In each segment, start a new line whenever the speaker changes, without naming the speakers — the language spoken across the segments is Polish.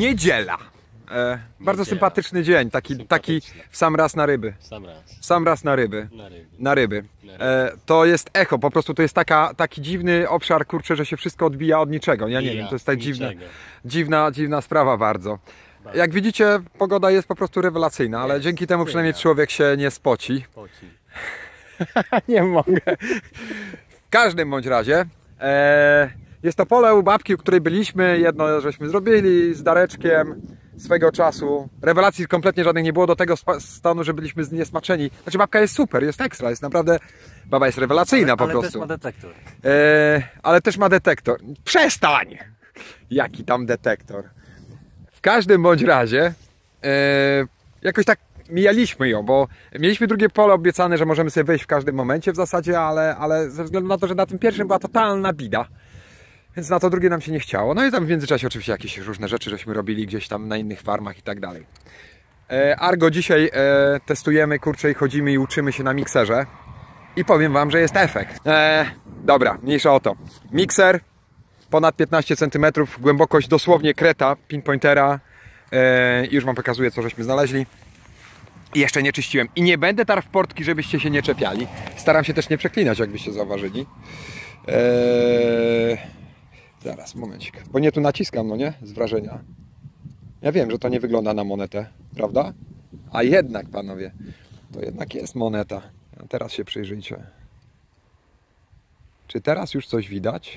Niedziela. Bardzo sympatyczny dzień, taki w sam raz na ryby. Sam raz na ryby. Na ryby. To jest echo, po prostu to jest taki dziwny obszar, kurczę, że się wszystko odbija od niczego. Ja nie wiem, to jest tak dziwna sprawa bardzo. Jak widzicie, pogoda jest po prostu rewelacyjna, ale dzięki temu przynajmniej człowiek się nie spoci. Nie mogę. W każdym bądź razie jest to pole u babki, u której byliśmy. Jedno żeśmy zrobili z Dareczkiem swego czasu. Rewelacji kompletnie żadnych nie było, do tego stanu, że byliśmy zniesmaczeni. Znaczy babka jest super, jest ekstra, jest naprawdę... Baba jest rewelacyjna po prostu.
Ale też ma detektor.
Ale też ma detektor. Przestań! Jaki tam detektor? W każdym bądź razie jakoś tak mijaliśmy ją, bo mieliśmy drugie pole obiecane, że możemy sobie wejść w każdym momencie w zasadzie, ale ze względu na to, że na tym pierwszym była totalna bida, więc na to drugie nam się nie chciało. No i tam w międzyczasie oczywiście jakieś różne rzeczy żeśmy robili gdzieś tam na innych farmach i tak dalej. Argo dzisiaj testujemy, kurczę, i chodzimy i uczymy się na mikserze i powiem wam, że jest efekt. Dobra, mniejsza o to. Mikser ponad 15 cm, głębokość dosłownie kreta pinpointera. Już wam pokazuję, co żeśmy znaleźli. I jeszcze nie czyściłem. I nie będę tarł w portki, żebyście się nie czepiali. Staram się też nie przeklinać, jakbyście zauważyli. Zaraz, momencik. Bo nie tu naciskam, no nie? Z wrażenia. Ja wiem, że to nie wygląda na monetę, prawda? A jednak, panowie, to jednak jest moneta. A teraz się przyjrzyjcie. Czy teraz już coś widać?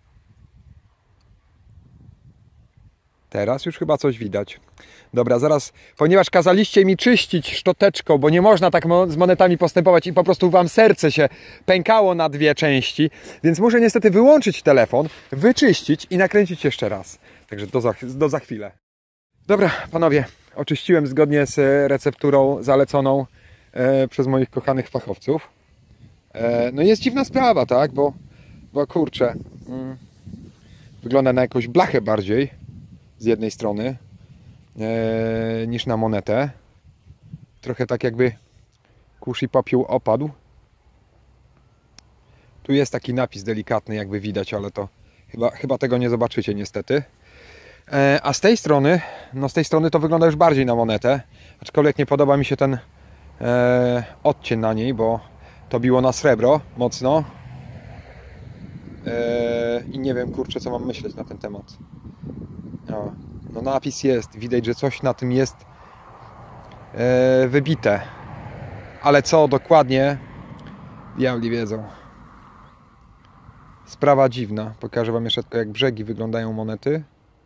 Teraz już chyba coś widać. Dobra, zaraz, ponieważ kazaliście mi czyścić szczoteczką, bo nie można tak z monetami postępować i po prostu wam serce się pękało na dwie części, więc muszę niestety wyłączyć telefon, wyczyścić i nakręcić jeszcze raz. Także do za chwilę. Dobra, panowie, oczyściłem zgodnie z recepturą zaleconą przez moich kochanych fachowców. No jest dziwna sprawa, tak, bo kurczę, wygląda na jakąś blachę bardziej z jednej strony niż na monetę. Trochę tak jakby kurz i popiół opadł. Tu jest taki napis delikatny, jakby widać, ale to chyba tego nie zobaczycie niestety. A z tej strony, no z tej strony to wygląda już bardziej na monetę, aczkolwiek nie podoba mi się ten odcień na niej, bo to biło na srebro mocno. I nie wiem, kurczę, co mam myśleć na ten temat. No napis jest, widać, że coś na tym jest wybite. Ale co dokładnie, diabli wiedzą. Sprawa dziwna. Pokażę wam jeszcze tylko, jak brzegi wyglądają monety.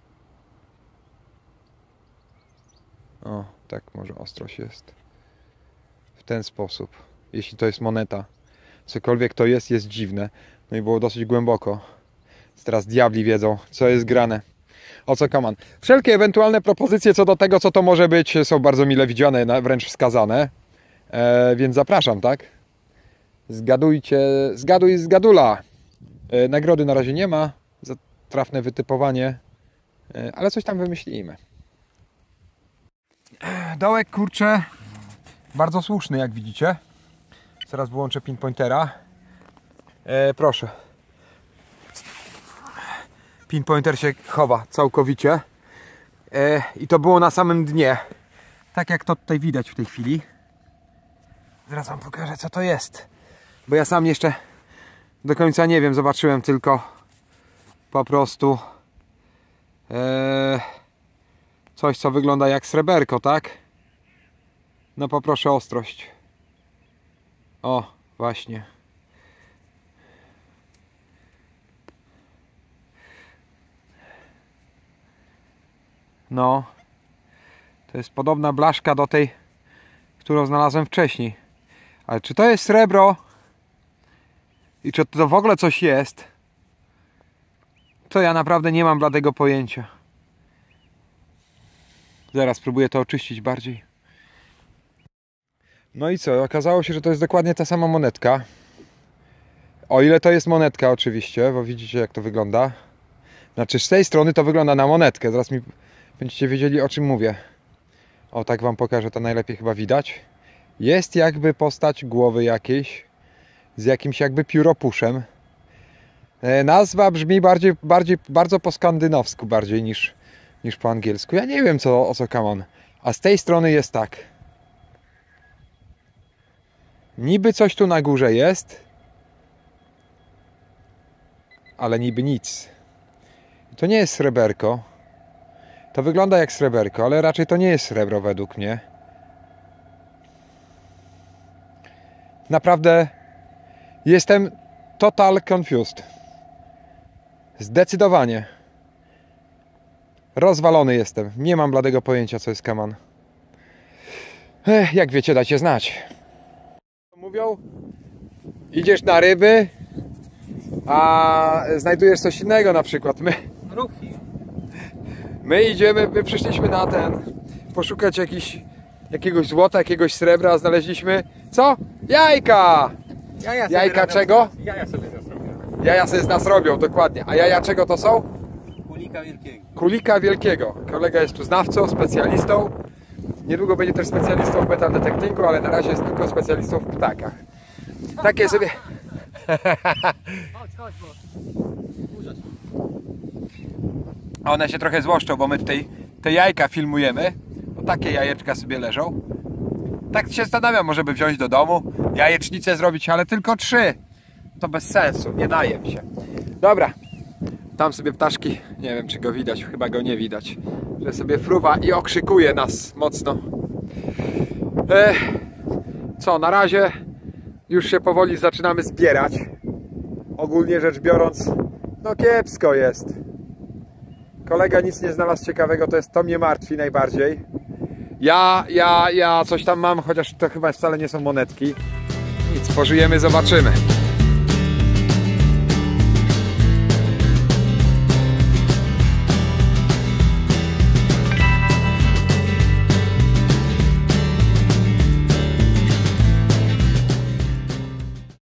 O, tak może ostrość jest. W ten sposób. Jeśli to jest moneta. Cokolwiek to jest dziwne. No i było dosyć głęboko. Teraz diabli wiedzą, co jest grane. O co kaman. Wszelkie ewentualne propozycje co do tego, co to może być, są bardzo mile widziane, wręcz wskazane. Więc zapraszam, tak? Zgadujcie, zgaduj z gadula. Nagrody na razie nie ma za trafne wytypowanie, ale coś tam wymyślimy. Dołek, kurczę, bardzo słuszny, jak widzicie. Zaraz wyłączę pinpointera. Proszę. Pinpointer się chowa całkowicie. I to było na samym dnie. Tak jak to tutaj widać w tej chwili. Zaraz wam pokażę, co to jest. Bo ja sam jeszcze do końca nie wiem. Zobaczyłem tylko po prostu coś, co wygląda jak sreberko, tak? No poproszę ostrość. O, właśnie. No, to jest podobna blaszka do tej, którą znalazłem wcześniej. Ale czy to jest srebro i czy to w ogóle coś jest, to ja naprawdę nie mam bladego pojęcia. Zaraz spróbuję to oczyścić bardziej. No i co? Okazało się, że to jest dokładnie ta sama monetka. O ile to jest monetka oczywiście, bo widzicie, jak to wygląda. Znaczy z tej strony to wygląda na monetkę. Zaraz mi będziecie wiedzieli, o czym mówię. O, tak wam pokażę, to najlepiej chyba widać. Jest jakby postać głowy jakiejś z jakimś jakby pióropuszem. Nazwa brzmi bardzo po skandynawsku bardziej niż po angielsku. Ja nie wiem o co kaman. A z tej strony jest tak. Niby coś tu na górze jest, ale niby nic. To nie jest sreberko. To wygląda jak sreberko, ale raczej to nie jest srebro według mnie. Naprawdę jestem total confused. Zdecydowanie. Rozwalony jestem. Nie mam bladego pojęcia, co jest kaman. Jak wiecie, dajcie znać. Mówią, idziesz na ryby, a znajdujesz coś innego, na przykład my przyszliśmy na poszukać jakiegoś złota, jakiegoś srebra, a znaleźliśmy co? Jajka! Jajka czego?
Jaja sobie z nas robią.
Jaja sobie z nas robią, dokładnie. A jaja czego to są?
Kulika wielkiego.
Kulika wielkiego. Kolega jest tu znawcą, specjalistą. Niedługo będzie też specjalistą w metal detectingu, ale na razie jest tylko specjalistą w ptakach. Takie sobie...
Chodź, bo...
One się trochę złoszczą, bo my tutaj te jajka filmujemy. Bo takie jajeczka sobie leżą. Tak się zastanawiam, może by wziąć do domu, jajecznicę zrobić, ale tylko 3. To bez sensu, nie daje mi się. Dobra, tam sobie ptaszki, nie wiem czy go widać, chyba go nie widać, że sobie fruwa i okrzykuje nas mocno. Co, na razie już się powoli zaczynamy zbierać. Ogólnie rzecz biorąc, no kiepsko jest. Kolega nic nie znalazł ciekawego, to mnie martwi najbardziej. Ja coś tam mam, chociaż to chyba wcale nie są monetki. Nic, pożyjemy, zobaczymy.